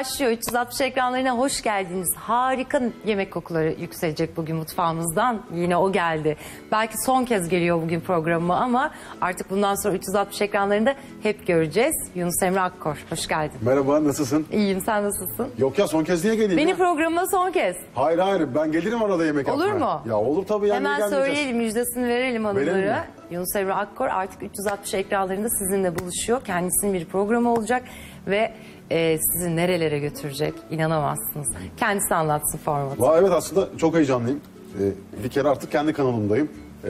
başlıyor. 360 ekranlarına hoş geldiniz. Harika yemek kokuları yükselecek bugün mutfağımızdan. Yine o geldi. Belki son kez geliyor bugün programıma ama artık bundan sonra 360 ekranlarında hep göreceğiz. Yunus Emre Akkor, hoş geldin. Merhaba, nasılsın? İyiyim, sen nasılsın? Yok ya, son kez niye geleyim Beni ya? programıma son kez. Hayır hayır, ben gelirim arada yemek Olur yapmaya. mu? Ya olur tabii ya. Hemen söyleyelim, müjdesini verelim Verelim hanımlara. mi? Yunus Emre Akkor artık 360 ekranlarında sizinle buluşuyor. Kendisinin bir programı olacak ve sizi nerelere götürecek inanamazsınız. Kendisi anlatsın formatı. Evet, aslında çok heyecanlıyım. Bir kere artık kendi kanalımdayım.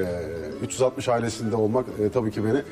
360 ailesinde olmak tabii ki beni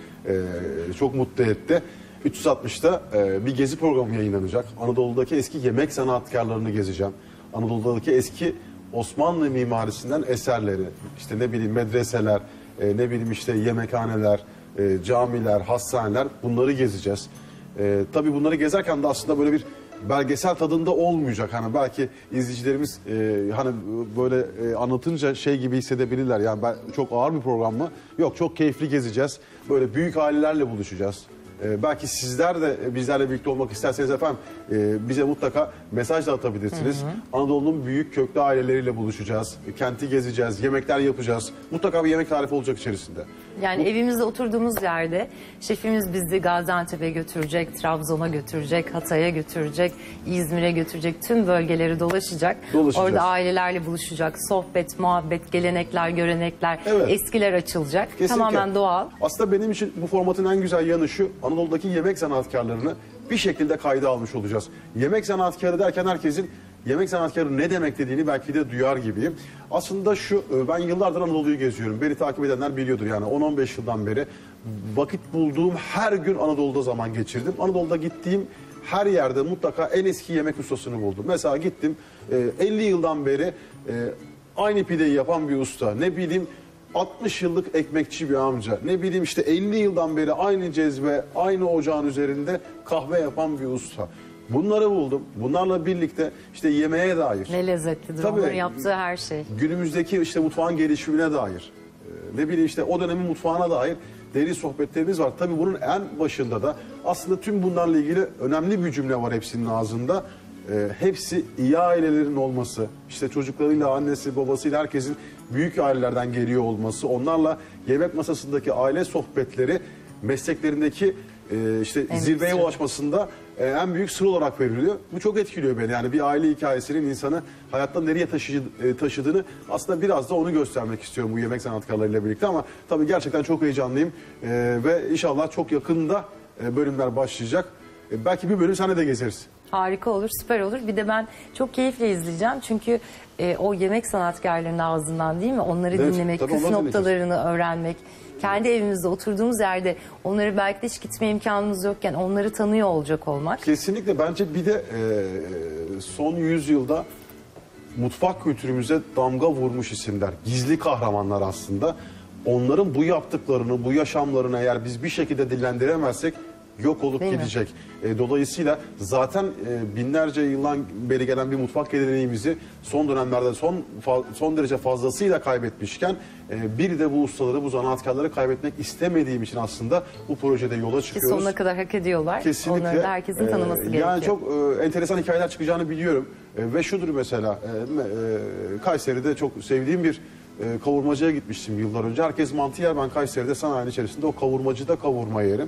çok mutlu etti. 360'ta bir gezi programı yayınlanacak. Anadolu'daki eski yemek sanatkarlarını gezeceğim. Anadolu'daki eski Osmanlı mimarisinden eserleri, işte ne bileyim medreseler, ne bileyim işte yemekhaneler, camiler, hastaneler, bunları gezeceğiz. Tabii bunları gezerken de aslında böyle bir belgesel tadında olmayacak. Hani belki izleyicilerimiz hani böyle anlatınca şey gibi hissedebilirler. Yani çok ağır bir program mı? Yok, çok keyifli gezeceğiz. Böyle büyük ailelerle buluşacağız. Belki sizler de bizlerle birlikte olmak isterseniz efendim bize mutlaka mesaj da atabilirsiniz. Anadolu'nun büyük köklü aileleriyle buluşacağız. Kenti gezeceğiz, yemekler yapacağız. Mutlaka bir yemek tarifi olacak içerisinde. Yani evimizde oturduğumuz yerde şefimiz bizi Gaziantep'e götürecek, Trabzon'a götürecek, Hatay'a götürecek, İzmir'e götürecek, tüm bölgeleri dolaşacak. Orada ailelerle buluşacak, sohbet, muhabbet, gelenekler, görenekler, evet, eskiler açılacak. Kesinlikle. Tamamen doğal. Aslında benim için bu formatın en güzel yanı şu: Anadolu'daki yemek sanatkarlarını bir şekilde kayda almış olacağız. Yemek sanatkarı derken herkesin yemek sanatkarı ne demek dediğini belki de duyar gibiyim. Aslında şu, ben yıllardır Anadolu'yu geziyorum. Beni takip edenler biliyordur yani 10-15 yıldan beri vakit bulduğum her gün Anadolu'da zaman geçirdim. Anadolu'da gittiğim her yerde mutlaka en eski yemek ustasını buldum. Mesela gittim 50 yıldan beri aynı pideyi yapan bir usta, ne bileyim 60 yıllık ekmekçi bir amca, ne bileyim işte 50 yıldan beri aynı cezve, aynı ocağın üzerinde kahve yapan bir usta. Bunları buldum. Bunlarla birlikte işte yemeğe dair. Ne lezzetlidir tabii, onların yaptığı her şey. Günümüzdeki işte mutfağın gelişimine dair. Ne bileyim işte o dönemin mutfağına dair derin sohbetlerimiz var. Tabii bunun en başında da aslında tüm bunlarla ilgili önemli bir cümle var hepsinin ağzında. Hepsi iyi ailelerin olması, işte çocuklarıyla, annesi, babasıyla herkesin büyük ailelerden geliyor olması, onlarla yemek masasındaki aile sohbetleri mesleklerindeki işte zirveye ulaşmasında en büyük sır olarak veriliyor. Bu çok etkiliyor beni. Yani bir aile hikayesinin insanı hayatta nereye taşıdığını aslında biraz da onu göstermek istiyorum bu yemek sanatkarlarıyla birlikte. Ama tabii gerçekten çok heyecanlıyım ve inşallah çok yakında bölümler başlayacak. Belki bir bölüm seninle de gezeriz. Harika olur, süper olur. Bir de ben çok keyifle izleyeceğim. Çünkü o yemek sanatkarlarının ağzından, değil mi? Onları dinlemek, püf noktalarını öğrenmek. Kendi evimizde oturduğumuz yerde onları belki de hiç gitme imkanımız yokken onları tanıyor olacak olmak. Kesinlikle. Bence bir de son 100 yılda mutfak kültürümüze damga vurmuş isimler, gizli kahramanlar aslında. Onların bu yaptıklarını, bu yaşamlarını eğer biz bir şekilde dillendiremezsek yok olup gidecek. Dolayısıyla zaten binlerce yıldan beri gelen bir mutfak geleneğimizi son dönemlerde son derece fazlasıyla kaybetmişken bir de bu ustaları, bu zanaatkarları kaybetmek istemediğim için aslında bu projede yola çıkıyoruz. Ki sonuna kadar hak ediyorlar. Kesinlikle. Onları da herkesin tanıması gerekiyor. Yani çok enteresan hikayeler çıkacağını biliyorum. Ve şudur mesela, Kayseri'de çok sevdiğim bir kavurmacıya gitmiştim yıllar önce. Herkes mantı yer, ben Kayseri'de sanayi içerisinde o kavurmacıda kavurma yerim.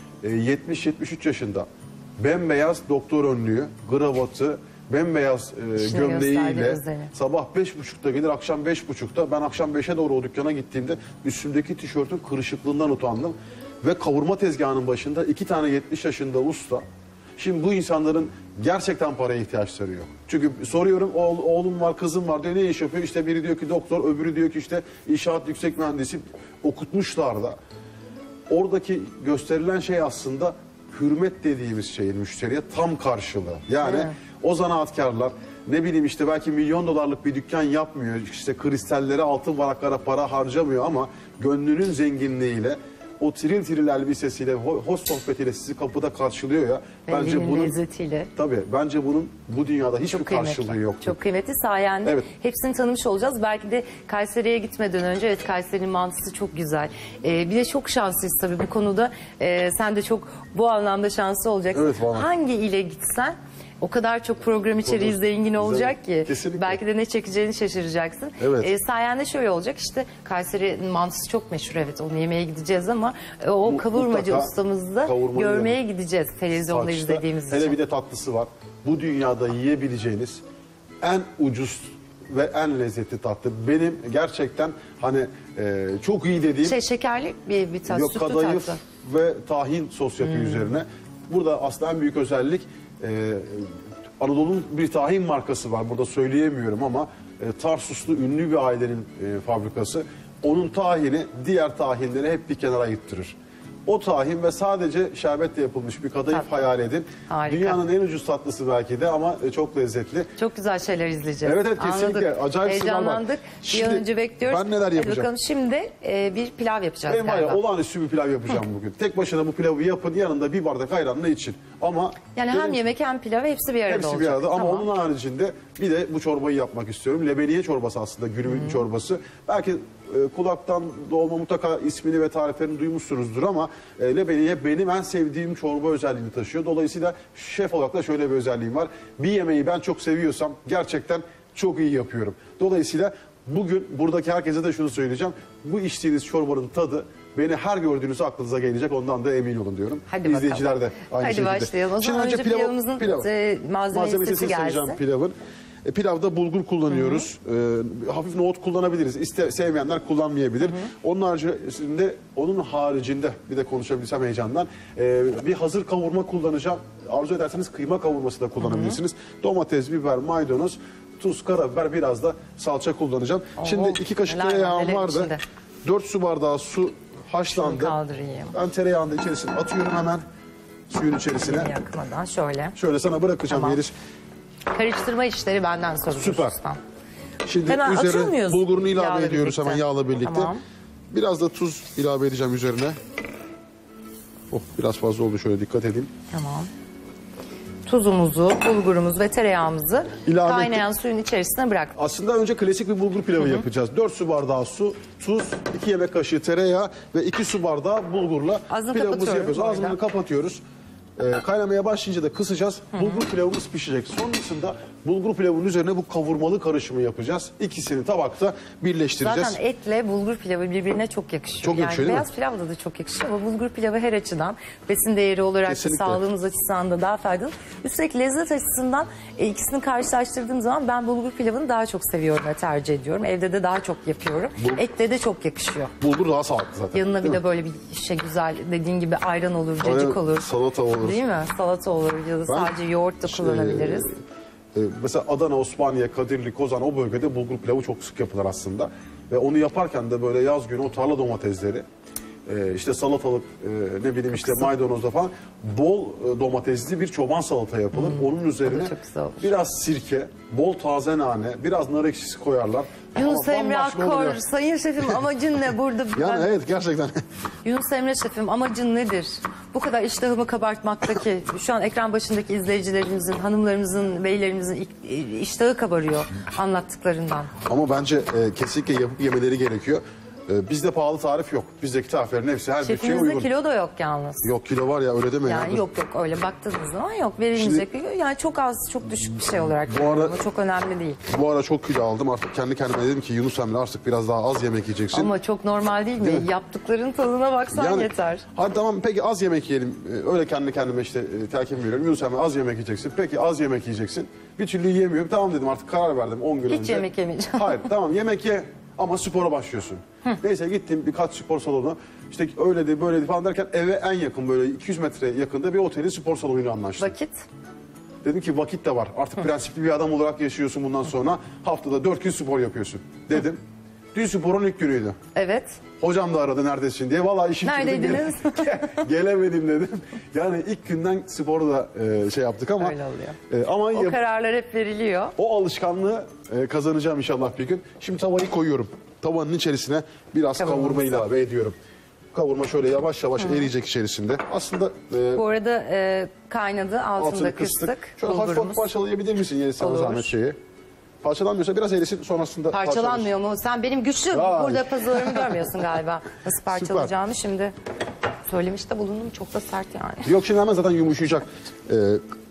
70-73 yaşında, bembeyaz doktor önlüğü, kravatı, bembeyaz gömleğiyle sabah 5.30'da gelir, akşam 5.30'da. Ben akşam 5'e doğru o dükkana gittiğimde üstümdeki tişörtün kırışıklığından utandım. Ve kavurma tezgahının başında 2 tane 70 yaşında usta. Şimdi bu insanların gerçekten paraya ihtiyaçları yok. Çünkü soruyorum, oğlum var, kızım var diyor, ne iş yapıyor? İşte biri diyor ki doktor, öbürü diyor ki işte inşaat yüksek mühendisi, okutmuşlar da. Oradaki gösterilen şey aslında hürmet dediğimiz şeyin müşteriye tam karşılığı. Yani o zanaatkarlar ne bileyim işte belki milyon dolarlık bir dükkan yapmıyor. İşte kristallere, altın varaklara para harcamıyor ama gönlünün zenginliğiyle, o tiril tiril elbisesiyle, hoş sohbetiyle sizi kapıda karşılıyor ya. Bence bunun lezzetiyle. Tabii bence bunun bu dünyada hiçbir karşılığı yok. Çok kıymetli, sayende hepsini tanımış olacağız. Belki de Kayseri'ye gitmeden önce, evet, Kayseri'nin mantısı çok güzel. Bir de çok şanslıyız tabii bu konuda. Sen de çok bu anlamda şanslı olacaksın. Evet, hangi ile gitsen O kadar çok program içeriği Olur. zengin olacak ki. Kesinlikle. Belki de ne çekeceğini şaşıracaksın. Evet. Sayende şöyle olacak işte, Kayseri mantısı çok meşhur, evet, onu yemeye gideceğiz ama o kavurmacı Mutlaka ustamızı da kavurmayı görmeye yemek. gideceğiz televizyonda Saçta. izlediğimiz Hele için. bir de tatlısı var. Bu dünyada yiyebileceğiniz en ucuz ve en lezzetli tatlı. Benim gerçekten hani çok iyi dediğim Şekerli bir tatlı, yok, sütlü kadayıf tatlı. ve tahin sos yapıyor üzerine. Burada aslında en büyük özellik Anadolu'nun bir tahin markası var. Burada söyleyemiyorum ama Tarsuslu ünlü bir ailenin fabrikası. Onun tahini diğer tahinleri hep bir kenara ayırttırır. O tahin ve sadece şerbetle yapılmış bir kadayıf Tatlı. hayal edin. Harika. Dünyanın en ucuz tatlısı belki de ama çok lezzetli. Çok güzel şeyler izleyeceğiz. Evet, evet, kesinlikle. Anladık. Acayip sırlar var. Heyecanlandık. Bir Şimdi an önce bekliyoruz. ben neler Hadi yapacağım? bakalım, şimdi bir pilav yapacağız Benim var ya, galiba. olağanüstü bir pilav yapacağım bugün. Tek başına bu pilavı yapın, yanında bir bardak ayranla için. Ama Yani hem benim- yemek hem pilav hepsi bir arada hepsi olacak. bir arada ama Tamam. onun haricinde bir de bu çorbayı yapmak istiyorum. Lebeniye çorbası aslında, günümün çorbası. Belki kulaktan dolma mutlaka ismini ve tariflerini duymuşsunuzdur ama lebeniye benim en sevdiğim çorba özelliğini taşıyor. Dolayısıyla şef olarak da şöyle bir özelliğim var. Bir yemeği ben çok seviyorsam gerçekten çok iyi yapıyorum. Dolayısıyla bugün buradaki herkese de şunu söyleyeceğim. Bu içtiğiniz çorbanın tadı beni her gördüğünüzde aklınıza gelecek. Ondan da emin olun diyorum. Hadi İzleyiciler bakalım. de aynı Hadi şekilde. başlayalım. O zaman önce pilavımızın malzeme listesi sayacağım gelsin. pilavın. Pilavda bulgur kullanıyoruz. Hafif nohut kullanabiliriz. Sevmeyenler kullanmayabilir. Onun haricinde bir de konuşabilsem heyecandan bir hazır kavurma kullanacağım. Arzu ederseniz kıyma kavurması da kullanabilirsiniz. Domates, biber, maydanoz, tuz, karabiber, biraz da salça kullanacağım. Şimdi 2 kaşık neler var, tereyağım neler vardı. içinde? 4 su bardağı su haşlandı. Şunu kaldırayım. Ben tereyağını da içerisine atıyorum hemen. Suyun içerisine. Yakmadan şöyle. Şöyle sana bırakacağım Tamam. Yeliz. Karıştırma işleri benden sorulur. Süper. ustam. Şimdi Hemen atıyor üzerine muyuz? bulgurunu ilave Yağla ediyoruz birlikte. hemen yağla birlikte. Tamam. Biraz da tuz ilave edeceğim üzerine. Oh, biraz fazla oldu, şöyle dikkat edeyim. Tamam. Tuzumuzu, bulgurumuzu ve tereyağımızı İlave kaynayan suyun içerisine bırak. Aslında önce klasik bir bulgur pilavı yapacağız. 4 su bardağı su, tuz, 2 yemek kaşığı tereyağı ve 2 su bardağı bulgurla Ağzını pilavımızı kapatıyorum yapıyoruz. orada. Ağzını kapatıyoruz. Kaynamaya başlayınca da kısacağız. Bulgur pilavımız pişecek. Sonrasında bulgur pilavının üzerine bu kavurmalı karışımı yapacağız. İkisini tabakta birleştireceğiz. Zaten etle bulgur pilavı birbirine çok yakışıyor. Çok yakışıyor, değil mi? Beyaz pilavda da çok yakışıyor ama bulgur pilavı her açıdan, besin değeri olarak da, Kesinlikle. sağlığımız açısından da daha faydalı. Üstelik lezzet açısından ikisini karşılaştırdığım zaman ben bulgur pilavını daha çok seviyorum ve tercih ediyorum. Evde de daha çok yapıyorum. Etle de çok yakışıyor. Bulgur daha sağlıklı zaten. Yanına bir değil de mi? böyle bir güzel, dediğin gibi ayran olur, cacık Aynen, olur. salata olur. Değil mi? Salata olur ya da sadece yoğurt da kullanabiliriz. Mesela Adana, Osmaniye, Kadirli, Kozan, o bölgede bulgur pilavı çok sık yapılır aslında. Ve onu yaparken de böyle yaz günü o tarla domatesleri, işte salatalık, ne bileyim işte maydanozla falan bol domatesli bir çoban salata yapılır. Onun üzerine çok güzel olur. biraz sirke, bol taze nane, biraz nar ekşisi koyarlar. Yunus Ama Emre bambaşka Akkor, oluyor. sayın şefim amacın ne burada? Yani evet, gerçekten. Yunus Emre şefim amacın nedir? Bu kadar iştahımı kabartmaktaki, şu an ekran başındaki izleyicilerimizin, hanımlarımızın, beylerimizin iştahı kabarıyor anlattıklarından. Ama bence kesinlikle yapıp yemeleri gerekiyor. Bizde pahalı tarif yok. Bizdeki tariflerin hepsi her bütçeye Şefimizde uygun. kilo da yok yalnız. Yok, kilo var ya, öyle deme ya. Yani yok öyle baktığınız zaman yok, verilmeyecek bir yani çok az, çok düşük bir şey olarak Bu ara- görüyorum. O çok önemli değil. Bu ara çok kilo aldım, artık kendi kendime dedim ki Yunus Emre artık biraz daha az yemek yiyeceksin. Ama çok normal değil mi? Değil mi? Yaptıkların tadına baksan yeter. Hadi tamam, peki az yemek yiyelim. Öyle kendi kendime işte telkin veriyorum. Yunus Emre az yemek yiyeceksin. Peki az yemek yiyeceksin. Bir türlü yiyemiyorum. Tamam dedim, artık karar verdim 10 gün önce. Hiç yemek yemeyeceğim. Hayır, tamam, yemek ye ama spora başlıyorsun. Neyse gittim birkaç spor salonu. İşte öyleydi böyleydi falan derken eve en yakın böyle 200 metre yakında bir otelin spor salonuyla anlaştım. Vakit. Dedim ki vakit de var. Artık prensipli bir adam olarak yaşıyorsun bundan sonra. Haftada 4 gün spor yapıyorsun dedim. Dün sporun ilk günüydü. Evet. Hocam da aradı neredesin diye. Vallahi işim çıktı, Neredeydiniz? gelemedim dedim. Yani ilk günden sporu da şey yaptık ama. Öyle oluyor. Ama O kararlar hep veriliyor. o alışkanlığı kazanacağım inşallah bir gün. Şimdi tavayı koyuyorum. Tavanın içerisine biraz Kavurmamızı. kavurma ilave ediyorum. Kavurma şöyle yavaş yavaş eriyecek içerisinde. Aslında Bu arada kaynadı, altını altını da kıstık. kıstık. Şöyle hafif hafif Bulgurumuz. parçalayabilir misin Yeliz, sana Olur. zahmet şeyi? Parçalanmıyorsa biraz erisin, sonrasında Parçalanmıyor mu? Sen benim güçlü Vay. burada puzzle'larımı görmüyorsun galiba. Nasıl parçalayacağımı şimdi söylemiş de bulundum. Çok da sert yani. Yok, şimdi hemen zaten yumuşayacak.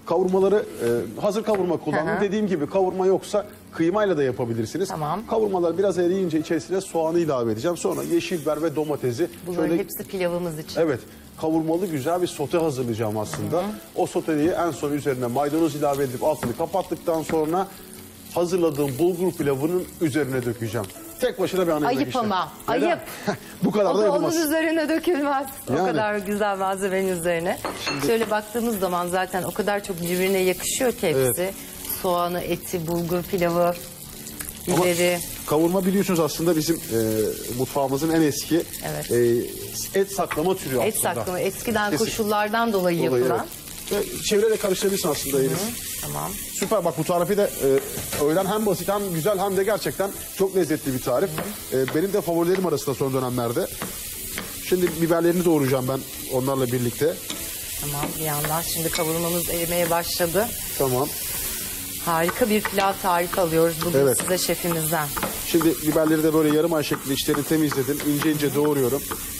Kavurmaları hazır kavurma kullandım. Hı hı. Dediğim gibi kavurma yoksa kıymayla da yapabilirsiniz. Tamam. Kavurmalar biraz eriyince içerisine soğanı ilave edeceğim. Sonra yeşil biber ve domatesi. Bunların hepsi pilavımız için. Evet. Kavurmalı güzel bir sote hazırlayacağım aslında. O soteyi en son üzerine maydanoz ilave edip altını kapattıktan sonra hazırladığım bulgur pilavının üzerine dökeceğim. Tek başına bir ana yemek Ayıp işte. ama. Neden? Ayıp. Bu kadar O da da yapılmaz. onun üzerine dökülmez. Yani. O kadar güzel malzemenin üzerine. Şöyle baktığımız zaman zaten o kadar çok birbirine yakışıyor ki hepsi. Evet. Soğanı, eti, bulgur pilavı, Ama biberi. kavurma biliyorsunuz aslında bizim mutfağımızın en eski Evet. et saklama türü Et aslında. saklama. Eskiden Kesin. koşullardan dolayı yapılan. evet. Ve çevreyle karıştırabilirsin aslında Elif. Tamam. Süper, bak bu tarifi de öğlen hem basit hem güzel hem de gerçekten çok lezzetli bir tarif. Benim de favorilerim arasında son dönemlerde. Şimdi biberlerini doğrayacağım ben onlarla birlikte. Tamam, bir yandan şimdi kavurmamız erimeye başladı. Tamam. Harika bir pilav tarifi alıyoruz bugün Evet. size şefimizden. Şimdi biberleri de böyle yarım ay şeklinde içlerini temizledim. İnce ince doğruyorum.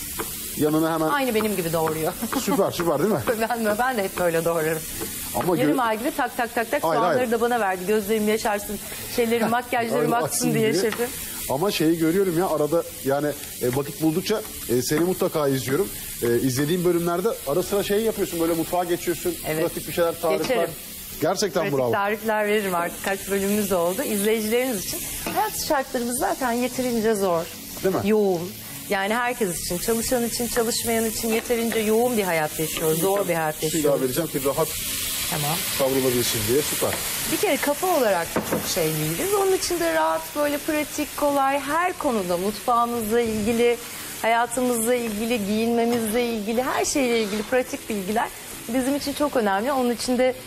Yanına hemen Aynı benim gibi doğruyor. süper değil mi? ben de hep böyle doğrarım. Ama Yarım ay gibi tak tak tak tak Hayır, soğanları hayır. da bana verdi. Gözlerim yaşarsın, şeylerim, makyajlarım Aynen, aksın diye şefim. Ama şeyi görüyorum ya arada yani vakit buldukça seni mutlaka izliyorum. İzlediğim bölümlerde ara sıra şey yapıyorsun, böyle mutfağa geçiyorsun. Evet. Pratik bir şeyler, tarifler. Geçerim. Gerçekten Pratik bravo. tarifler veririm artık, kaç bölümümüz oldu. İzleyicilerimiz için hayat şartlarımız zaten yeterince zor. Değil mi? Yoğun. Yani herkes için, çalışan için, çalışmayan için yeterince yoğun bir hayat yaşıyoruz. Zor bir hayat Bir daha yaşıyoruz. vereceğim ki rahat Tamam. kavrulabilsin diye, süper. Bir kere kafa olarak da çok şey değiliz. Onun için de rahat, böyle pratik, kolay, her konuda mutfağımızla ilgili, hayatımızla ilgili, giyinmemizle ilgili, her şeyle ilgili pratik bilgiler bizim için çok önemli. Onun için de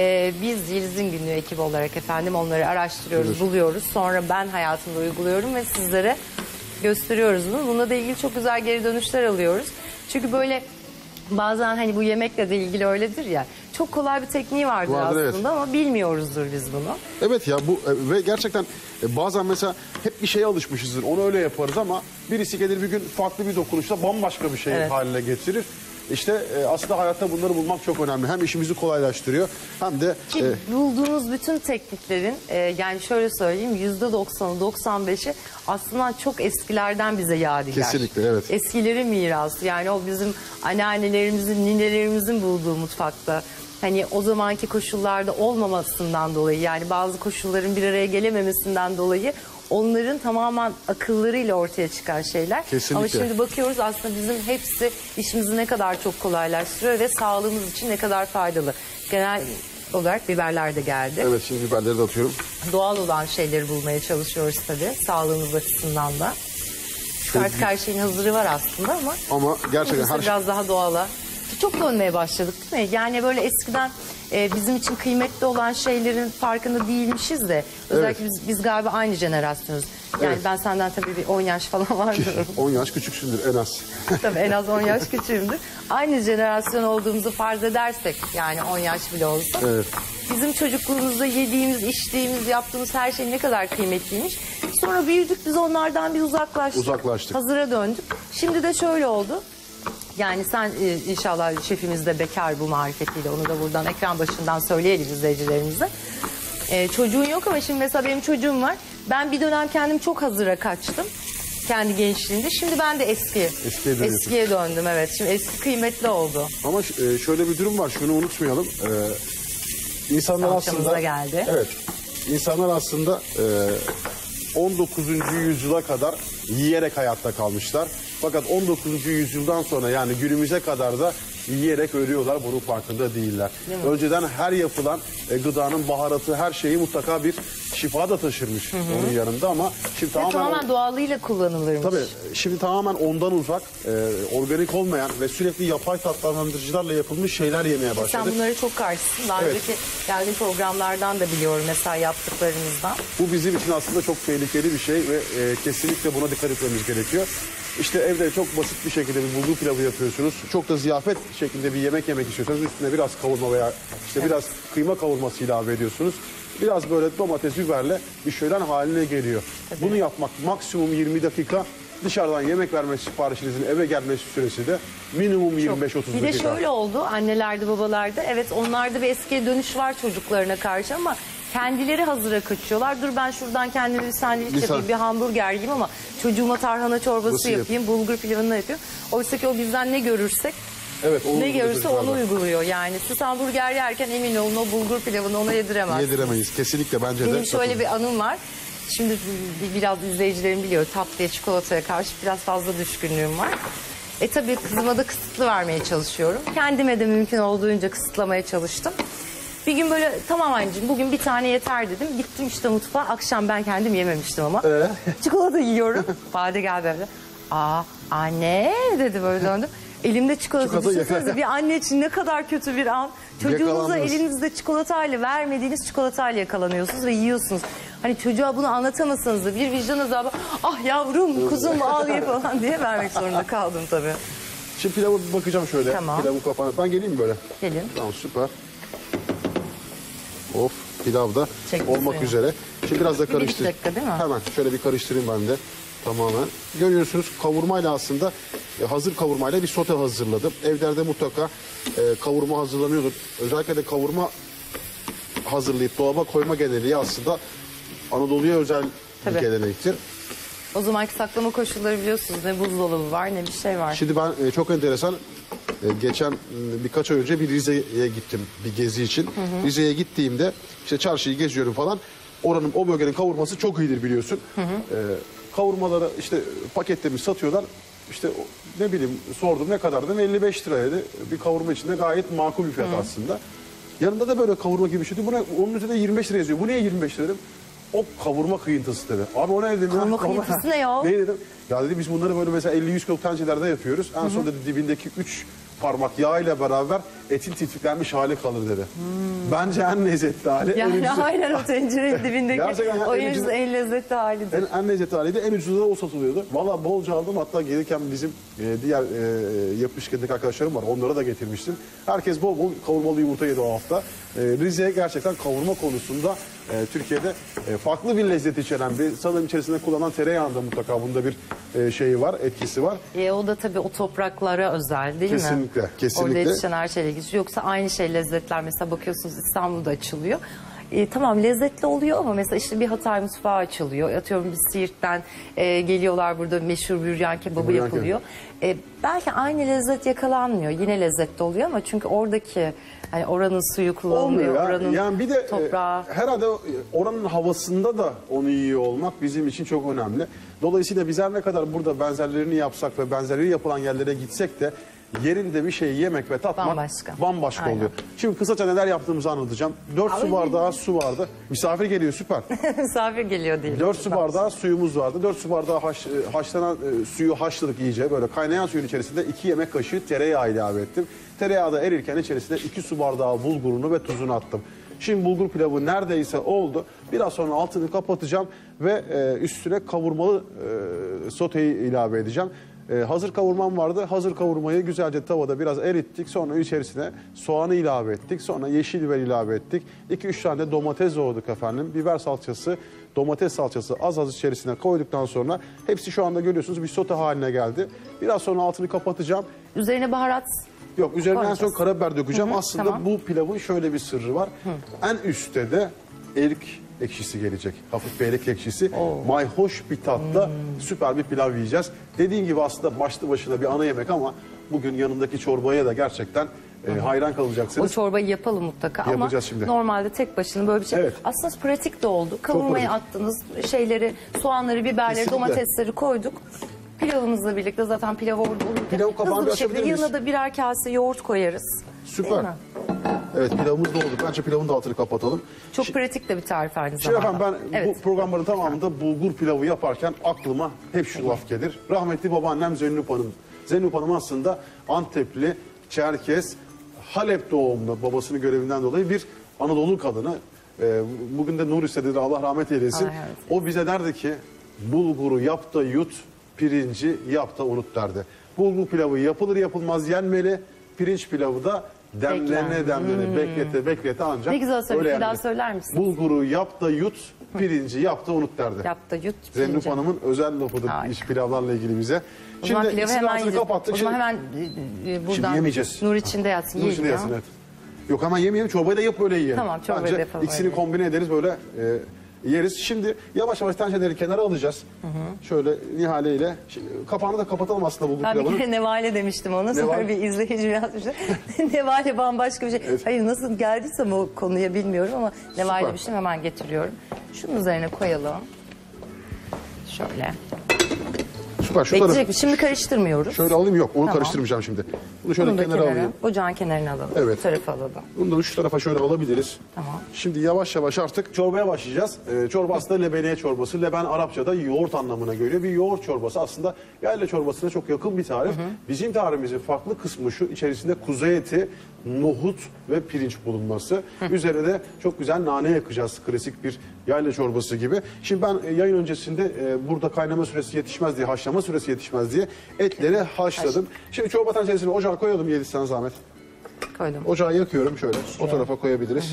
biz Yeliz'in Günlüğü ekibi olarak efendim onları araştırıyoruz, buluyoruz. Sonra ben hayatımda uyguluyorum ve sizlere gösteriyoruz bunu. Bununla da ilgili çok güzel geri dönüşler alıyoruz. Çünkü böyle bazen hani bu yemekle de ilgili öyledir ya. Çok kolay bir tekniği vardır Vardır, aslında ama bilmiyoruzdur biz bunu. Evet ya bu ve gerçekten bazen mesela hep bir şeye alışmışızdır. Onu öyle yaparız ama birisi gelir bir gün farklı bir dokunuşla bambaşka bir şey Evet. haline getirir. İşte aslında hayatta bunları bulmak çok önemli. Hem işimizi kolaylaştırıyor hem de Ki bulduğunuz bütün tekniklerin yani şöyle söyleyeyim %90'ı 95'i aslında çok eskilerden bize yadigar. Kesinlikle, evet. Eskilerin mirası, yani o bizim anneannelerimizin, ninelerimizin bulduğu mutfakta. Hani o zamanki koşullarda olmamasından dolayı, yani bazı koşulların bir araya gelememesinden dolayı onların tamamen akıllarıyla ortaya çıkan şeyler. Kesinlikle. Ama şimdi bakıyoruz aslında bizim hepsi işimizi ne kadar çok kolaylaştırıyor ve sağlığımız için ne kadar faydalı. Genel olarak biberler de geldi. evet, şimdi biberleri de atıyorum. Doğal olan şeyleri bulmaya çalışıyoruz tabii, sağlığımız açısından da. Artık her şeyin hazırı var aslında ama gerçekten biz de her şey biraz daha doğala. Çok dönmeye başladık değil mi? Yani böyle eskiden bizim için kıymetli olan şeylerin farkında değilmişiz de. Özellikle biz galiba aynı jenerasyonuz. Yani Evet. ben senden tabii bir 10 yaş falan vardır. 10 yaş küçüksündür en az. Tabii en az 10 yaş küçüğümdür. Aynı jenerasyon olduğumuzu farz edersek, yani 10 yaş bile olsa. Evet. Bizim çocukluğumuzda yediğimiz, içtiğimiz, yaptığımız her şey ne kadar kıymetliymiş. Sonra büyüdük, biz onlardan bir uzaklaştık. Uzaklaştık. Hazıra döndük. Şimdi de şöyle oldu. Yani sen inşallah şefimiz de bekar bu marifetiyle, onu da buradan ekran başından söyleyelim izleyicilerimize. Çocuğun yok ama şimdi mesela benim çocuğum var. Ben bir dönem kendim çok hazıra kaçtım. Kendi gençliğimde. Şimdi ben de Eskiye dönüyorsun. eskiye döndüm, evet. Şimdi eski kıymetli oldu. Ama şöyle bir durum var, şunu unutmayalım. İnsanlar Salçamız aslında da geldi. Evet. İnsanlar aslında 19. yüzyıla kadar yiyerek hayatta kalmışlar. Fakat 19. yüzyıldan sonra, yani günümüze kadar da yiyerek ölüyorlar, bunun farkında değiller. Önceden her yapılan gıdanın baharatı, her şeyi mutlaka bir şifa da taşırmış onun yanında ama şimdi Tamamen doğalıyla kullanılırmış. Tabii şimdi tamamen ondan uzak, organik olmayan ve sürekli yapay tatlandırıcılarla yapılmış şeyler yemeye başladık. Sen bunları çok karşısın. Daha Evet. önceki geldiğin programlardan da biliyorum mesela yaptıklarınızdan. Bu bizim için aslında çok tehlikeli bir şey ve kesinlikle buna dikkat etmemiz gerekiyor. İşte evde çok basit bir şekilde bir bulgur pilavı yapıyorsunuz. Çok da ziyafet şeklinde bir yemek yemek istiyorsanız üstüne biraz kavurma veya işte biraz kıyma kavurması ilave ediyorsunuz. Biraz böyle domates, biberle bir şölen haline geliyor. Bunu yapmak maksimum 20 dakika dışarıdan yemek verme siparişinizin eve gelme süresi de minimum 25-30 dakika. Bir de şöyle oldu annelerde babalarda, evet onlarda bir eskiye dönüş var çocuklarına karşı ama kendileri hazıra kaçıyorlar. Dur ben şuradan kendime bir sandviç yapayım, bir hamburger yiyeyim ama çocuğuma tarhana çorbası Nasıl yapayım, bulgur pilavını yapayım. Oysa ki o bizden ne görürsek, Evet, ne görürse onu uyguluyor. Yani siz hamburger yerken emin olun o bulgur pilavını ona yediremezsiniz. Yediremeyiz kesinlikle, bence de. Benim şöyle bir anım var. Şimdi biraz izleyicilerim biliyor, tatlıya, çikolataya karşı biraz fazla düşkünlüğüm var. Tabii kızıma da kısıtlı vermeye çalışıyorum. Kendime de mümkün olduğunca kısıtlamaya çalıştım. Bir gün böyle tamam anneciğim bugün bir tane yeter dedim. Gittim işte mutfağa, akşam ben kendim yememiştim ama. Çikolata yiyorum. Bade geldi böyle. Aa anne dedi, böyle döndüm. Elimde çikolata, düşünsenize bir anne için ne kadar kötü bir an. Çocuğunuza elinizde çikolatayla, vermediğiniz çikolatayla yakalanıyorsunuz ve yiyorsunuz. Hani çocuğa bunu anlatamasanız da bir vicdan azabı, ah yavrum kuzum al ye falan diye vermek zorunda kaldım tabii. Şimdi pilava bir bakacağım şöyle. Tamam. Pilavın kapağına. Ben geleyim mi böyle? Gelin. Tamam, süper. Of, pilav da Çekti olmak suyu. üzere. Şimdi biraz da Bir karıştır. dakika değil mi? Hemen şöyle bir karıştırayım ben de. Tamamen. Görüyorsunuz kavurmayla aslında hazır kavurmayla bir sote hazırladım. Evlerde mutlaka kavurma hazırlanıyordur. Özellikle de kavurma hazırlayıp dolaba koyma geleneği aslında Anadolu'ya özel bir Tabii. gelenektir. O zamanki saklama koşulları biliyorsunuz, ne buzdolabı var ne bir şey var. Şimdi ben çok enteresan, geçen birkaç ay önce bir Rize'ye gittim bir gezi için. Rize'ye gittiğimde işte çarşıyı geziyorum falan. Oranın, o bölgenin kavurması çok iyidir biliyorsun. Kavurmaları işte paketlemiş satıyorlar. İşte ne bileyim sordum ne kadar dedim, 55 liraydı. Bir kavurma içinde gayet makul bir fiyat aslında. Yanında da böyle kavurma gibi bir şeydi. Onun üzerinde 25 lira yazıyor. Bu niye 25 lira dedim. O kavurma kıyıntısı dedi. Abi o ne dedim? Kavurma kıyıntısı ne ya? Ne dedim? Ya dedi biz bunları böyle mesela 50-100 kiloluk tencerelerde yapıyoruz. En son dedi dibindeki 3 parmak yağ ile beraber etin titriklenmiş hali kalır dedi. Bence en lezzetli hali. Yani aynen o tencerenin dibindeki Gerçekten o en ucuz- en lezzetli halidir. En lezzetli haliydi. En ucuzda da o satılıyordu. Valla bolca aldım. Hatta gelirken bizim diğer yapışkındaki arkadaşlarım var. Onlara da getirmiştim. Herkes bol bol kavurmalı yumurta yedi o hafta. Rize gerçekten kavurma konusunda Türkiye'de farklı bir lezzet içeren bir, sanırım içerisinde kullanılan tereyağında mutlaka bunda bir şeyi var, etkisi var. O da tabii o topraklara özel değil mi? Kesinlikle, kesinlikle. Orada yetişen her şeyle ilgili. Yoksa aynı şey lezzetler mesela bakıyorsunuz İstanbul'da açılıyor. Tamam lezzetli oluyor ama mesela işte bir Hatay mutfağı açılıyor. Atıyorum bir Siirt'ten geliyorlar, burada meşhur büryan kebabı Büryan yapılıyor. Belki aynı lezzet yakalanmıyor. Yine lezzetli oluyor ama çünkü oradaki hani oranın suyu kullanılıyor. Olmuyor ya. Oranın Yani bir de toprağı. herhalde oranın havasında da onu yiyor olmak bizim için çok önemli. Dolayısıyla bizler ne kadar burada benzerlerini yapsak ve benzerleri yapılan yerlere gitsek de yerinde bir şey yemek ve tatmak bambaşka Aynen. oluyor. Şimdi kısaca neler yaptığımızı anlatacağım. 4 su bardağı su vardı. Misafir geliyor, süper. Misafir geliyor değil. 4 su bardağı suyumuz vardı. 4 su bardağı haşlanan suyu haşladık iyice. Böyle kaynayan suyun içerisinde 2 yemek kaşığı tereyağı ilave ettim. Tereyağı da erirken içerisine 2 su bardağı bulgurunu ve tuzunu attım. Şimdi bulgur pilavı neredeyse oldu. Biraz sonra altını kapatacağım ve üstüne kavurmalı soteyi ilave edeceğim. Hazır kavurmam vardı. Hazır kavurmayı güzelce tavada biraz erittik. Sonra içerisine soğanı ilave ettik. Sonra yeşil biber ilave ettik. 2-3 tane de domates doğradık efendim. Biber salçası, domates salçası az az içerisine koyduktan sonra hepsi şu anda görüyorsunuz bir sote haline geldi. Biraz sonra altını kapatacağım. Üzerine baharat. Yok, üzerine en son koyacağız. karabiber dökeceğim. Aslında tamam. bu pilavın şöyle bir sırrı var. En üstte de erik ekşisi gelecek. Hafif bir erik ekşisi. Mayhoş bir tatla süper bir pilav yiyeceğiz. Dediğim gibi aslında başlı başına bir ana yemek ama bugün yanındaki çorbaya da gerçekten hayran O kalacaksınız. çorbayı yapalım mutlaka Yapacağız ama şimdi. normalde tek başına böyle bir şey. Evet. Aslında pratik de oldu. Kavurmayı pratik. attınız, şeyleri, soğanları, biberleri, Kesinlikle. domatesleri koyduk. Pilavımızla birlikte zaten pilav orada olurken Pilavın kapağını hızlı bir bir şekilde açabilir miyiz? yanına da birer kase yoğurt koyarız. Süper. Değil mi? Evet, pilavımız da oldu. Bence pilavın da altını kapatalım. Çok pratik de bir tarif aynı Şimdi zamanda. efendim ben Evet. bu programların tamamında bulgur pilavı yaparken aklıma hep şu laf gelir. Rahmetli babaannem Zennub Hanım. Zennub Hanım aslında Antepli, Çerkes, Halep doğumlu, babasının görevinden dolayı bir Anadolu kadını. Bugün de nur istediği, Allah rahmet eylesin. Allah evet. O bize derdi ki bulguru yap da yut, pirinci yap da unut derdi. Bulgur pilavı yapılır yapılmaz yenmeli, pirinç pilavı da demlene beklete ancak Ne güzel söyledin, öyle bir daha yenmeli. söyler misin? Bulguru yap da yut, pirinci yaptı unut derdi. Yaptı yut. Zemrüp pirinci. Hanım'ın özel lafıdır Harika. iş pilavlarla ilgili bize. O zaman Şimdi pilavı ikisini hemen ağzını yiyeceğiz. kapattık. O zaman hemen buradan yemeyeceğiz. nur içinde yatsın. Bunun için yiyelim yesin, ya. evet. Yok hemen yemeyelim, çorbayı da yap böyle yiyelim. Tamam, çorbayı Bence da yapalım ikisini öyle. kombine ederiz böyle yeriz. Şimdi yavaş yavaş tencereleri kenara alacağız. Şöyle Nihale ile. Şimdi kapağını da kapatalım aslında bulgur Ben bir pilavının. kere nevale demiştim ona. Sonra Nevale. bir izleyici yazmıştı. Nevale bambaşka bir şey. Evet. Hayır nasıl geldiysem o konuya bilmiyorum ama nevale Süper. demiştim, hemen getiriyorum. Şunun üzerine koyalım. Şöyle. Süper, şu tarafı. Bekleyecek mi? Şimdi karıştırmıyoruz. Şöyle alayım, yok onu Tamam. karıştırmayacağım şimdi. Bunu şöyle Bunu da kenara alayım. ocağın kenarına alalım. Evet. Bu tarafa alalım. Bunu da şu tarafa şöyle alabiliriz. Tamam. Şimdi yavaş yavaş artık çorbaya başlayacağız. Çorba aslında lebeniye çorbası. Leben Arapçada yoğurt anlamına geliyor. Bir yoğurt çorbası aslında yayla çorbasına çok yakın bir tarif. Bizim tarifimizin farklı kısmı şu: içerisinde kuzu eti, nohut ve pirinç bulunması. Üzerine de çok güzel nane yakacağız. Klasik bir yayla çorbası gibi. Şimdi ben yayın öncesinde burada kaynama süresi yetişmez diye, haşlama süresi yetişmez diye etleri haşladım. Şimdi çorba tenceresini ocağa koyalım, Yeliz sana zahmet. Koydum. Ocağı yakıyorum şöyle. O tarafa koyabiliriz.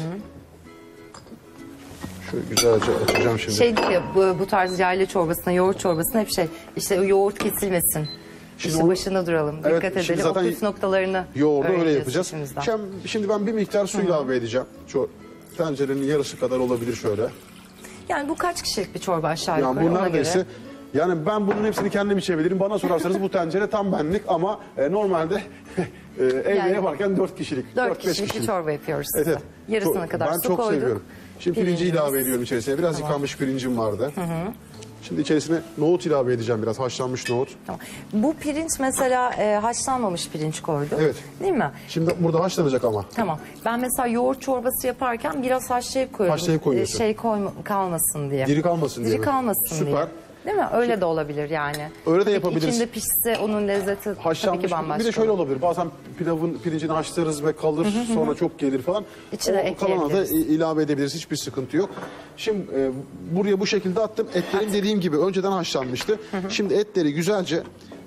Şöyle güzelce açacağım şimdi. Şey diyor ya, bu tarz yayla çorbasına, yoğurt çorbasına hep şey, işte o yoğurt kesilmesin. Şimdi İşte onu- başında duralım, Evet, dikkat şimdi edelim. O zaten püf noktalarını Yoğurdu öyle öğreneceğiz yapacağız. işimizden. Şimdi ben bir miktar su ilave edeceğim. Şu tencerenin yarısı kadar olabilir şöyle. Yani bu kaç kişilik bir çorba aşağı Yani yukarı bu ona neredeyse... göre? Yani ben bunun hepsini kendim içebilirim. Bana sorarsanız bu tencere tam benlik ama normalde evde Yani yaparken 4 kişilik. 4 4-5 kişilik bir çorba yapıyoruz size. Evet. Yarısına Çok- kadar ben su çok koyduk. seviyorum. Şimdi pirinci Pirincimiz. ilave ediyorum içerisine. Biraz yıkanmış pirincim vardı. Şimdi içerisine nohut ilave edeceğim, biraz haşlanmış nohut. Tamam. Bu pirinç mesela haşlanmamış pirinç koyduk. Evet. Değil mi? Şimdi burada haşlanacak ama. Tamam. Ben mesela yoğurt çorbası yaparken biraz haşlayıp koyuyorum. Haşlayıp koyuyorsun. Kalmasın diye. Diri kalmasın diye Diri mi? kalmasın diye. Süper. Değil mi? Öyle de olabilir yani. Öyle de Peki yapabiliriz. İçinde pişse onun lezzeti tabii Haşlanmış. ki bambaşka. Bir de şöyle olur. olabilir. Bazen pirincini haşlarız ve kalır. Sonra çok gelir falan. İçine O kalana da ekleyebiliriz. ilave edebiliriz. Hiçbir sıkıntı yok. Şimdi buraya bu şekilde attım. Etlerim dediğim gibi önceden haşlanmıştı. Şimdi etleri güzelce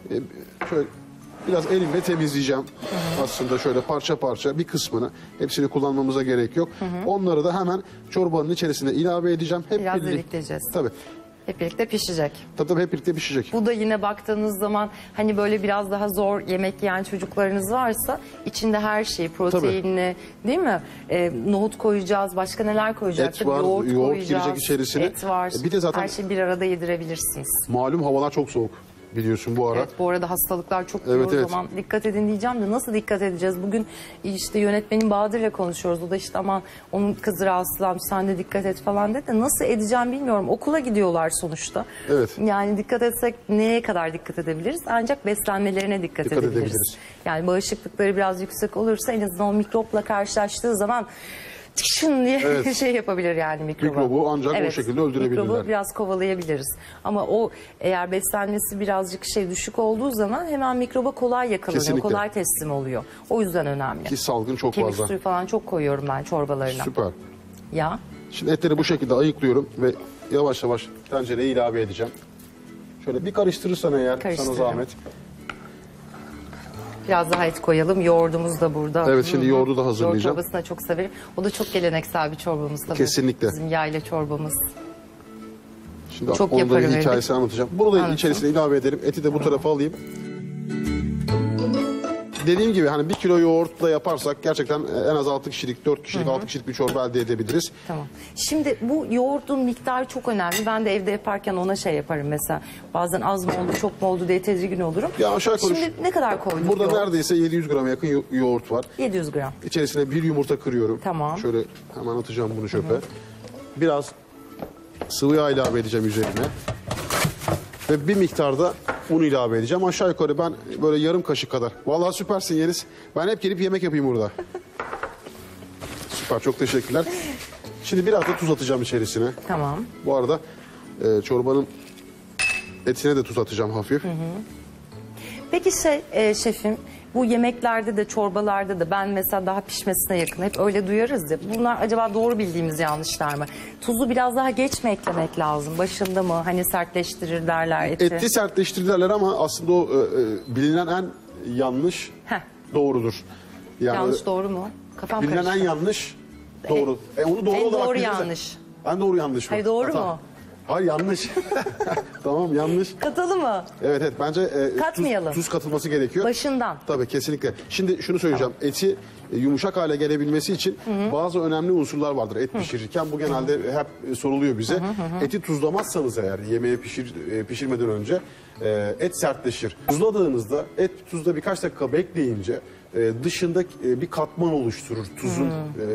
şöyle biraz elimle temizleyeceğim. Aslında şöyle parça parça bir kısmını. Hepsini kullanmamıza gerek yok. Onları da hemen çorbanın içerisine ilave edeceğim. Hep Biraz birlikte. birlikteceğiz. Tabii. Hep birlikte pişecek. Tabii hep birlikte pişecek. Bu da yine baktığınız zaman hani böyle biraz daha zor yemek yiyen çocuklarınız varsa içinde her şeyi, proteinli değil mi? Nohut koyacağız, başka neler koyacağız? Et Tabii var, yoğurt koyacağız, girecek içerisine. Et var. Bir de zaten- her şeyi bir arada yedirebilirsiniz. Malum havalar çok soğuk biliyorsun bu ara. Evet, bu arada hastalıklar çok Evet, yoğun evet. zaman dikkat edin diyeceğim de nasıl dikkat edeceğiz? Bugün işte yönetmenim Bahadır'la konuşuyoruz. O da işte aman onun kızı rahatsızlanmış sen de dikkat et falan dedi de nasıl edeceğim bilmiyorum. Okula gidiyorlar sonuçta. Evet. Yani dikkat etsek neye kadar dikkat edebiliriz? Ancak beslenmelerine dikkat edebiliriz. edebiliriz. Yani bağışıklıkları biraz yüksek olursa en azından o mikropla karşılaştığı zaman tışın diye Evet. şey yapabilir yani mikrobu. Mikrobu ancak o şekilde öldürebilirler. Mikrobu biraz kovalayabiliriz. Ama o eğer beslenmesi birazcık düşük olduğu zaman hemen mikroba kolay yakalanıyor. Kesinlikle. Kolay teslim oluyor. O yüzden önemli. Ki salgın çok Kemik fazla. suyu falan çok koyuyorum ben çorbalarına. Süper. Ya Şimdi etleri bu şekilde ayıklıyorum ve yavaş yavaş tencereye ilave edeceğim. Şöyle bir karıştırırsan eğer sana Karıştırırım. zahmet. biraz daha et koyalım. Yoğurdumuz da burada. Evet, şimdi yoğurdu da Yoğurt hazırlayacağım. çorbasını da çok severim. O da çok geleneksel bir çorbamız tabii. Kesinlikle. Bizim yayla çorbamız. Şimdi Çok onun da yaparım evde. hikayesini anlatacağım. Bunu da Anlatın. içerisine ilave edelim. Eti de bu tarafa alayım. Dediğim gibi hani 1 kilo yoğurtla yaparsak gerçekten en az 6 kişilik, 4 kişilik, 6 kişilik bir çorba elde edebiliriz. Tamam. Şimdi bu yoğurdun miktarı çok önemli. Ben de evde yaparken ona şey yaparım mesela. Bazen az mı oldu, çok mu oldu diye tedirgin olurum. Ya aşağı yukarı Şimdi ne kadar koyduk Burada yoğurt? neredeyse 700 grama yakın yoğurt var. 700 gram. İçerisine bir yumurta kırıyorum. Tamam. Şöyle hemen atacağım bunu çöpe. Biraz sıvı yağ ilave edeceğim üzerine. Ve bir miktarda un ilave edeceğim. Aşağı yukarı ben böyle yarım kaşık kadar. Vallahi süpersin Yeliz. Ben hep gelip yemek yapayım burada. Süper, çok teşekkürler. Şimdi biraz da tuz atacağım içerisine. Tamam. Bu arada çorbanın etine de tuz atacağım hafif. Peki şefim, bu yemeklerde de çorbalarda da ben mesela daha pişmesine yakın hep öyle duyarız ya. Bunlar acaba doğru bildiğimiz yanlışlar mı? Tuzu biraz daha geç mi eklemek lazım? Başında mı? Hani sertleştirir derler eti. Eti sertleştirirler ama aslında o bilinen en yanlış Heh. doğrudur. Yani Yanlış doğru mu? Kafam bilinen karıştı. en yanlış doğru. Onu doğru En olarak doğru bilirse- yanlış. Ben doğru yanlış mı? Hayır, doğru mu? Hayır, yanlış. Tamam, yanlış. Katalım mı? Evet bence Katmayalım. tuz katılması gerekiyor. Başından. Tabii, kesinlikle. Şimdi şunu söyleyeceğim. Eti yumuşak hale gelebilmesi için bazı önemli unsurlar vardır et pişirirken. Bu genelde hep soruluyor bize. Eti tuzlamazsanız eğer yemeği pişirmeden önce et sertleşir. Tuzladığınızda et tuzda birkaç dakika bekleyince dışında bir katman oluşturur tuzun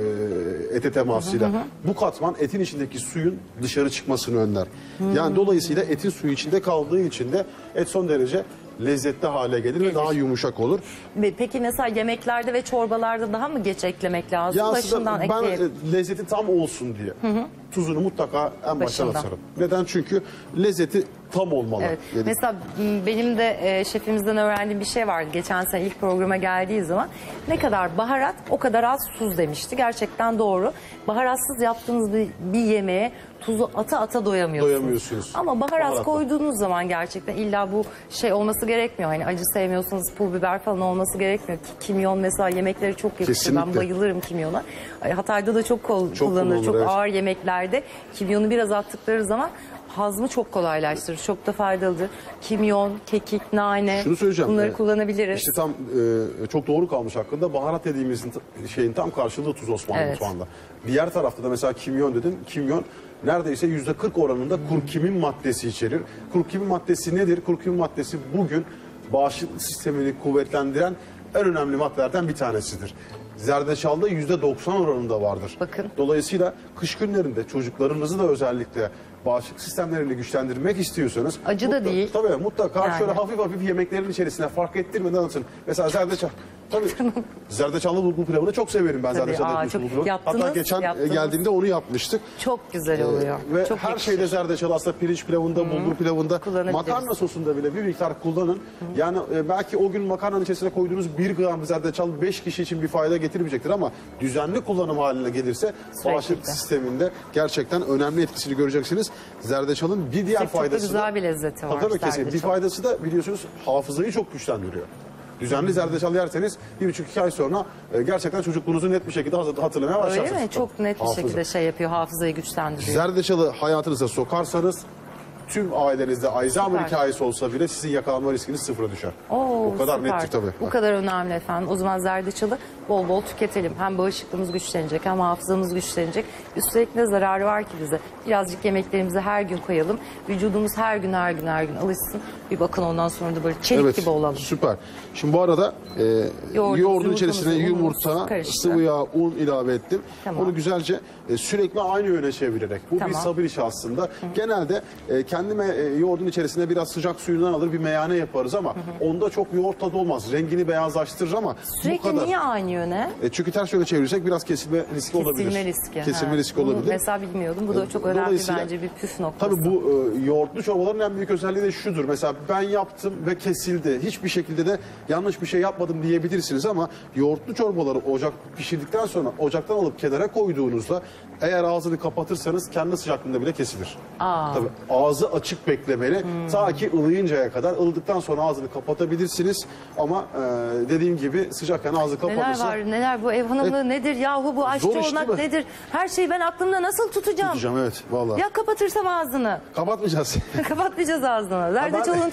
ete temasıyla. Bu katman etin içindeki suyun dışarı çıkmasını önler. Yani dolayısıyla etin suyu içinde kaldığı için de et son derece lezzetli hale gelir ve daha yumuşak olur. Peki mesela yemeklerde ve çorbalarda daha mı geç eklemek lazım? Ya Başından aslında ben ekleyelim. lezzeti tam olsun diye tuzunu mutlaka en baştan Başından. atarım. Neden? Çünkü lezzeti tam olmalı. Evet. Yedik. Mesela benim de şefimizden öğrendiğim bir şey vardı. Geçen sene ilk programa geldiği zaman ne kadar baharat o kadar az tuz demişti. Gerçekten doğru. Baharatsız yaptığınız bir yemeğe tuzu ata doyamıyorsunuz. Ama baharat koyduğunuz zaman gerçekten illa bu şey olması gerekmiyor. Hani acı sevmiyorsanız pul biber falan olması gerekmiyor. Kimyon mesela yemekleri çok yakışır. Kesinlikle. Ben bayılırım kimyona. Hatay'da da çok kullanılır. Çok evet. ağır yemeklerde kimyonu biraz attıkları zaman hazmı çok kolaylaştırır. Çok da faydalıdır. Kimyon, kekik, nane, Şunu söyleyeceğim. bunları kullanabiliriz. İşte tam çok doğru kalmış hakkında. Baharat dediğimizin şeyin tam karşılığı tuz Osmanlı mutfağında. Diğer tarafta da mesela kimyon dedin. Kimyon neredeyse %40 oranında kurkumin maddesi içerir. Kurkumin maddesi nedir? Kurkumin maddesi bugün bağışıklık sistemini kuvvetlendiren en önemli maddelerden bir tanesidir. Zerdeçalda %90 oranında vardır. Bakın. Dolayısıyla kış günlerinde çocuklarınızı da özellikle bağışıklık sistemlerini güçlendirmek istiyorsanız... Acı da değil. Tabii mutlaka Yani. şöyle hafif yemeklerin içerisine fark ettirmeden atın. Mesela zerdeçal. Tabii. Zerdeçallı bulgur pilavını çok severim ben, zerdeçallı çok bulgur pilavı. yaptınız, Hatta geçen yaptınız. geldiğimde onu yapmıştık. Çok güzel oluyor. Ve çok her yakışır. şeyde zerdeçal, aslında pirinç pilavında, bulgur pilavında, Kullanabiliriz. makarna sosunda bile bir miktar kullanın. Yani belki o gün makarnanın içerisine koyduğunuz 1 gram zerdeçal 5 kişi için bir fayda getirmeyecektir ama düzenli kullanım haline gelirse bağışıklık sisteminde gerçekten önemli etkisini göreceksiniz. Zerdeçalın bir diğer Çok da faydası güzel bir lezzeti var. Tabii kesin. Bir zerdeçal. faydası da biliyorsunuz hafızayı çok güçlendiriyor. Düzenli zerdeçal yerseniz 1,5-2 ay sonra gerçekten çocukluğunuzu net bir şekilde hatırlamaya başlarsınız. Öyle mi? Çok net bir Hafıza. şekilde şey yapıyor, hafızayı güçlendiriyor. Zerdeçalı hayatınıza sokarsanız tüm ailenizde Alzheimer Süper. hikayesi olsa bile sizin yakalanma riskiniz sıfıra düşer. Oo, o kadar süper. nettir tabii. Bu kadar önemli efendim. O zaman zerdeçalı bol bol tüketelim. Hem bağışıklığımız güçlenecek hem hafızamız güçlenecek. Üstelik ne zararı var ki bize? Birazcık yemeklerimize her gün koyalım. Vücudumuz her gün alışsın. Bir bakın ondan sonra da böyle çelik gibi olalım. Süper. Şimdi bu arada yoğurdun içerisine yumurta, sıvı yağ, un ilave ettim. Tamam. Onu güzelce sürekli aynı yöne çevirerek. Bu bir sabır işi aslında. Genelde kendime yoğurdun içerisine biraz sıcak suyundan alır bir meyane yaparız ama onda çok yoğurt tadı olmaz. Rengini beyazlaştırır ama Sürekli bu kadar. niye aynı yöne? Çünkü ters yöne çevirirsek biraz kesilme riski olabilir. Kesilme riski Bunu olabilir. mesela bilmiyordum. Bu da çok önemli Dolayısıyla, bence bir püf noktası. Tabii bu yoğurtlu çorbaların en büyük özelliği de şudur. Mesela ben yaptım ve kesildi. Hiçbir şekilde de yanlış bir şey yapmadım diyebilirsiniz ama yoğurtlu çorbaları ocak pişirdikten sonra ocaktan alıp kenara koyduğunuzda eğer ağzını kapatırsanız kendi sıcaklığında bile kesilir. Tabii ağzı açık beklemeli. Ta ki ılıyıncaya kadar. Ilıdıktan sonra ağzını kapatabilirsiniz ama dediğim gibi sıcakken ağzı kapatırsa... Neler bu ev hanımlığı nedir yahu, bu aşçı olmak nedir? Her şeyi ben aklımda nasıl tutacağım? Tutacağım, evet vallahi. Ya kapatırsam ağzını? Kapatmayacağız. Kapatmayacağız ağzını. Zerdeçalının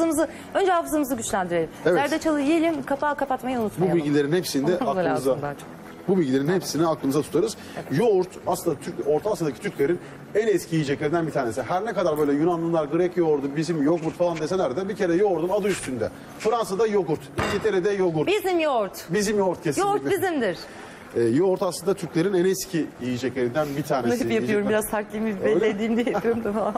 önce hafızamızı güçlendirelim. Evet. Zerdeçalı yiyelim, kapağı kapatmayı unutmayalım. Bu bilgilerin hepsini de aklımıza... Bu bilgilerin hepsini aklımıza tutarız. Yoğurt aslında Orta Asya'daki Türklerin en eski yiyeceklerinden bir tanesi. Her ne kadar böyle Yunanlılar Grek yoğurdu, bizim yoğurt falan deseler de bir kere yoğurdun adı üstünde. Fransa'da yoğurt, İngiltere'de yoğurt. Bizim yoğurt. Bizim yoğurt kesinlikle. Yoğurt bizimdir. Yoğurt aslında Türklerin en eski yiyeceklerinden bir tanesi. Hep yapıyorum, biraz sertliğimi belli edeyim diye yapıyorum da.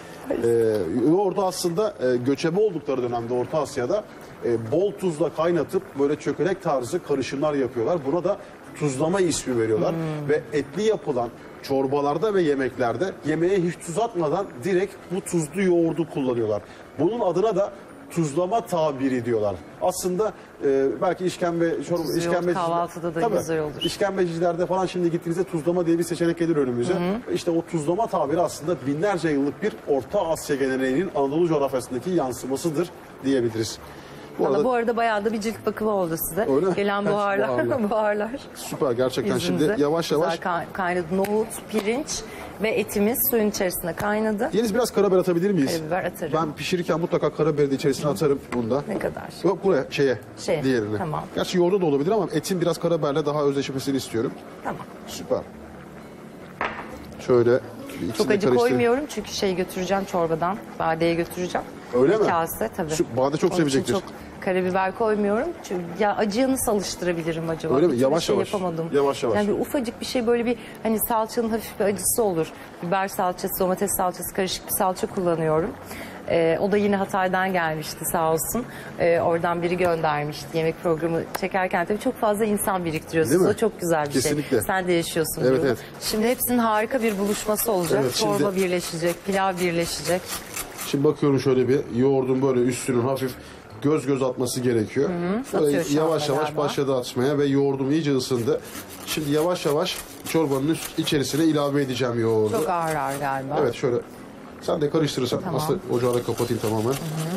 Yoğurdu aslında göçebe oldukları dönemde Orta Asya'da bol tuzla kaynatıp böyle çökelek tarzı karışımlar yapıyorlar. Buna da tuzlama ismi veriyorlar. Ve etli yapılan çorbalarda ve yemeklerde yemeğe hiç tuz atmadan direkt bu tuzlu yoğurdu kullanıyorlar. Bunun adına da tuzlama tabiri diyorlar. Aslında belki işkembeci kahvaltıda da güzel olur. İşkembecilerde falan şimdi gittiğinizde tuzlama diye bir seçenek gelir önümüze. İşte o tuzlama tabiri aslında binlerce yıllık bir Orta Asya geleneğinin Anadolu coğrafyasındaki yansımasıdır diyebiliriz. Bu arada bayağı da bir cilt bakımı oldu size. Öyle. Gelen buharlar. Süper gerçekten. Şimdi yavaş kaynadı. Nohut, pirinç Ve etimiz suyun içerisinde kaynadı. Yeliz biraz karabiber atabilir miyiz? Karabiber atarım. Ben pişirirken mutlaka karabiberi de içerisine atarım bunda. Ne kadar? Yok buraya Şeye, diğerine. tamam. Gerçi yoğurda da olabilir ama etin biraz karabiberle daha özleşmesini istiyorum. Tamam. Süper. Şöyle Çok ikisini acı karıştırayım. koymuyorum çünkü götüreceğim çorbadan. Badeye götüreceğim. Öyle Bir mi? kase tabii. Bade çok Onun için sevecektir. çok karabiber koymuyorum. Çünkü ya acıya nasıl alıştırabilirim acaba? Öyle mi? Bir türlü Yavaş yavaş. yapamadım. Yavaş yavaş. Yani bir ufacık bir şey böyle bir hani salçanın hafif bir acısı olur. Biber salçası, domates salçası karışık bir salça kullanıyorum. O da yine Hatay'dan gelmişti sağ olsun. Oradan biri göndermişti yemek programı çekerken. Tabii çok fazla insan biriktiriyorsunuz. Değil mi? O çok güzel bir Kesinlikle. şey. Sen de yaşıyorsun. Evet, bunu. evet. Şimdi hepsinin harika bir buluşması olacak. Evet, şimdi- Çorba birleşecek, pilav birleşecek. Şimdi bakıyorum şöyle bir yoğurdun böyle üstünün hafif göz atması gerekiyor. Böyle Atıyor şu yavaş anda yavaş galiba. başladı atmaya ve yoğurdum iyice ısındı. Şimdi yavaş yavaş çorbanın içerisine ilave edeceğim yoğurdu. Çok ağır ağır galiba. Evet şöyle sen de karıştırırsan Tamam. aslında ocağı da kapatayım tamamen.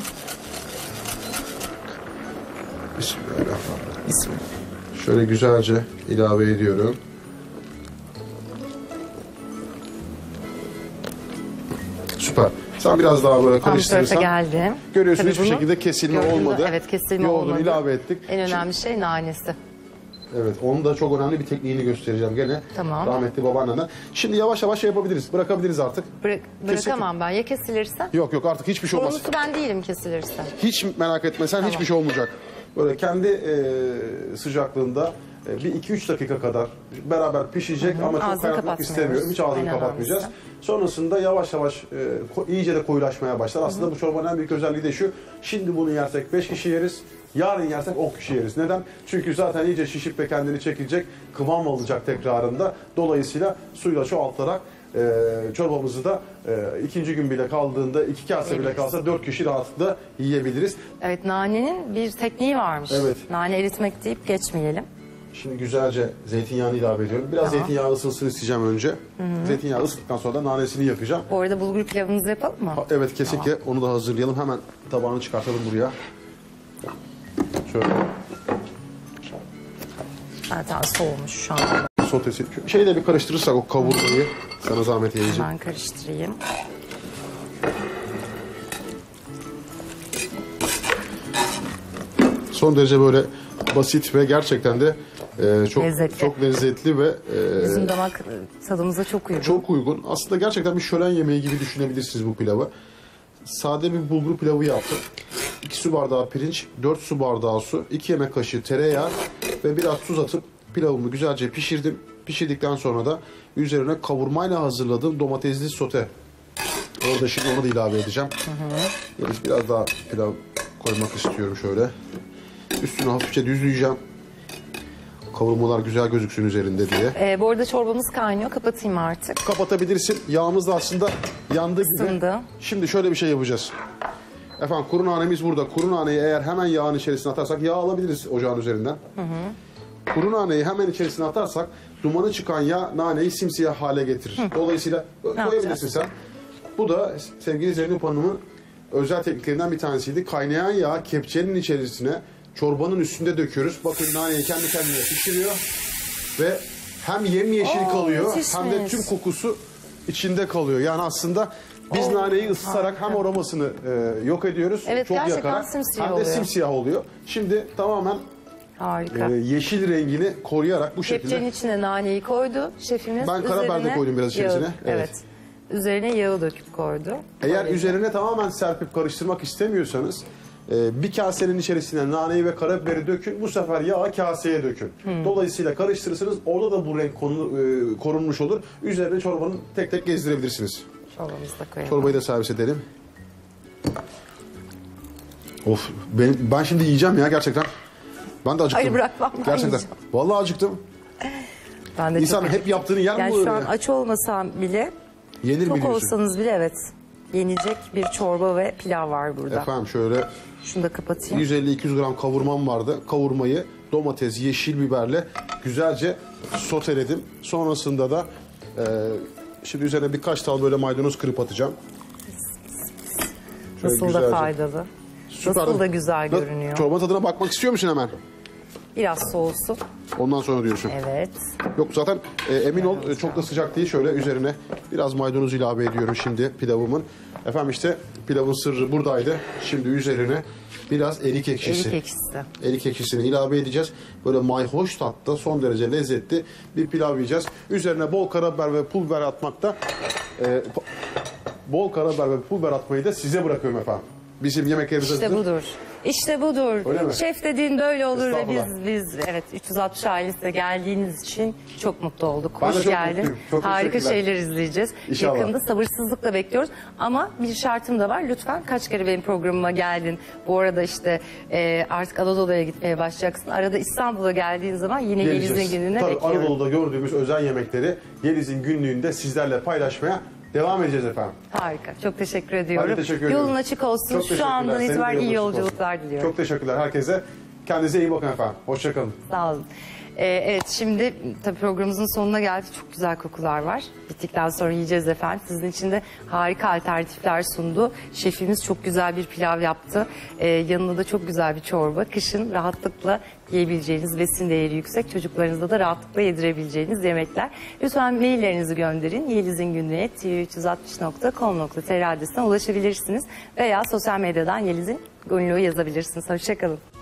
Bismillahirrahmanirrahim. Bismillah. Şöyle güzelce ilave ediyorum. Süper. Sen biraz daha böyle Tam bu tarafa karıştırırsan geldim. görüyorsun Tabii hiçbir bunu şekilde kesilme gördün mü? olmadı. Evet, kesilme Yoğurdunu olmadı. ilave ettik. En önemli şey nanesi. Evet, onun da çok önemli bir tekniğini göstereceğim gene. Tamam. Rahmetli babaannenden. Şimdi yavaş yavaş şey yapabiliriz, bırakabiliriz artık. Bırakamam ben. Ya kesilirse? Yok artık hiçbir şey olmaz. Sorumlusu ben değilim kesilirse. Hiç merak etme sen hiçbir şey olmayacak. Böyle kendi sıcaklığında bir 2-3 dakika kadar beraber pişecek ama çok Ağzını kaynatmak kapatmıyoruz. istemiyorum. Hiç ağzını En kapatmayacağız. önemlisi. Sonrasında yavaş yavaş iyice de koyulaşmaya başlar. Aslında bu çorbanın en büyük özelliği de şu. Şimdi bunu yersek 5 kişi yeriz. Yarın yersek 10 kişi yeriz. Neden? Çünkü zaten iyice şişip ve kendini çekecek, kıvam alacak tekrarında. Dolayısıyla suyla çoğaltarak çorbamızı da ikinci gün bile kaldığında 2 kase bile kalsa 4 kişi rahatlıkla yiyebiliriz. Evet, nanenin bir tekniği varmış. Evet. Nane eritmek deyip geçmeyelim. Şimdi güzelce zeytinyağını ilave ediyorum. Biraz Tamam. zeytinyağı ısınsın isteyeceğim önce. Zeytinyağı ısıttıktan sonra da nanesini yapacağım. Bu arada bulgur pilavımızı yapalım mı? Evet kesinlikle onu da hazırlayalım. Hemen tabağını çıkartalım buraya. Şöyle Zaten soğumuş şu an. sotesi. Şeyi de bir karıştırırsak o kavurmayı. Sana zahmet yiyeceğim. Ben karıştırayım. Son derece böyle basit ve gerçekten de çok Lezzetli. çok lezzetli ve Bizim damak tadımıza çok uygun. çok uygun. Aslında gerçekten bir şölen yemeği gibi düşünebilirsiniz bu pilavı. Sade bir bulgur pilavı yaptım. 2 su bardağı pirinç, 4 su bardağı su, 2 yemek kaşığı tereyağı ve biraz tuz atıp pilavımı güzelce pişirdim. Pişirdikten sonra da üzerine kavurmayla hazırladığım domatesli sote. Orada şimdi onu da ilave edeceğim. Yalnız biraz daha pilav koymak istiyorum şöyle. Üstünü hafifçe düzleyeceğim. Kavurmalar güzel gözüksün üzerinde diye. Bu arada çorbamız kaynıyor. Kapatayım artık. Kapatabilirsin. Yağımız da aslında yandı gibi. Isındı. Şimdi şöyle bir şey yapacağız. Efendim kuru nanemiz burada. Kuru naneyi eğer hemen yağın içerisine atarsak yağ alabiliriz ocağın üzerinden. Kuru naneyi hemen içerisine atarsak dumanı çıkan yağ naneyi simsiyah hale getirir. Dolayısıyla koyabilirsin yapacağız? sen. Bu da sevgili Zeynep Hanım'ın özel tekniklerinden bir tanesiydi. Kaynayan yağ kepçenin içerisine çorbanın üstünde döküyoruz. Bakın naneyi kendi kendine pişiriyor ve hem yemyeşil kalıyor hem de müthişmiş. tüm kokusu içinde kalıyor. Yani aslında biz naneyi ısıtarak hem aromasını yok ediyoruz. Evet, çok gerçekten yakarak simsiyah hem de oluyor. simsiyah oluyor. Şimdi tamamen Harika. yeşil rengini koruyarak bu Kepçenin şekilde. içine naneyi koydu şefimiz. Ben karabiber de Üzerine koydum biraz içerisine. yağı- Evet. Evet. Üzerine yağı döküp koydu. Eğer Böylece. üzerine tamamen serpip karıştırmak istemiyorsanız bir kasenin içerisine naneyi ve karabiberi dökün. Bu sefer yağı kaseye dökün. Dolayısıyla karıştırırsınız. Orada da bu renk korunmuş olur. Üzerine çorbanın tek tek gezdirebilirsiniz. Çorbamızı da koyalım. Çorbayı da servis edelim. Of ben şimdi yiyeceğim ya gerçekten. Ben de acıktım. Hayır, bırakmam, ben Gerçekten. yiyeceğim. Vallahi acıktım. Ben de İnsan çok hep yaptığını yer mi Yani bu şu an öyle? aç olmasam bile, Yenir mi tok diyorsun? olsanız bile evet. Yenecek bir çorba ve pilav var burada. Efendim şöyle Şunu da kapatayım. 150-200 gram kavurmam vardı. Kavurmayı domates, yeşil biberle güzelce soteledim. Sonrasında da şimdi üzerine birkaç tal böyle maydanoz kırıp atacağım. Şöyle Nasıl güzelce. da faydalı. Süper. Nasıl da güzel görünüyor. Çorba tadına bakmak istiyor musun hemen? Biraz soğusun. Ondan sonra diyorsun. Evet. Yok zaten emin ol çok da sıcak değil. Şöyle üzerine biraz maydanoz ilave ediyorum şimdi pilavımın. Efendim işte pilavın sırrı buradaydı. Şimdi üzerine biraz erik ekşisi. Erik ekşisi. Erik ekşisini ilave edeceğiz. Böyle mayhoş tatlı, son derece lezzetli bir pilav yiyeceğiz. Üzerine bol karabiber ve pul biber atmakta. Bol karabiber ve pul biber atmayı da size bırakıyorum efendim. Bizim yemeklerimiz İşte hazır. budur. İşte budur. Öyle mi? Şef dediğin böyle olur ve Estağfurullah. biz evet 360 ailesine geldiğiniz için çok mutlu olduk. Ben de Hoş çok geldin. mutluyum. Çok Harika teşekkürler. şeyler izleyeceğiz. İnşallah. Yakında sabırsızlıkla bekliyoruz. Ama bir şartım da var. Lütfen kaç kere benim programıma geldin. Bu arada işte artık Anadolu'ya gitmeye başlayacaksın. Arada İstanbul'a geldiğin zaman yine Yeliz'in gününe Tabii bekliyorum. Anadolu'da gördüğümüz özel yemekleri Yeliz'in günlüğünde sizlerle paylaşmaya devam edeceğiz efendim. Harika. Çok teşekkür ediyorum. Ben de teşekkür ediyorum. Yolun açık olsun. Çok Şu teşekkürler. andan Senin de itibaren yolun iyi açık olsun. yolculuklar diliyorum. Çok teşekkürler herkese. Kendinize iyi bakın efendim. Hoşçakalın. Sağ olun. Evet şimdi tabii programımızın sonuna geldik. Çok güzel kokular var. Bittikten sonra yiyeceğiz efendim. Sizin için de harika alternatifler sundu. Şefimiz çok güzel bir pilav yaptı. Yanında da çok güzel bir çorba. Kışın rahatlıkla yiyebileceğiniz, besin değeri yüksek, çocuklarınıza da rahatlıkla yedirebileceğiniz yemekler. Lütfen maillerinizi gönderin. yelizingünlüğü@tv360.com.tr adresine ulaşabilirsiniz. Veya sosyal medyadan Yeliz'in Günlüğü yazabilirsiniz. Hoşçakalın.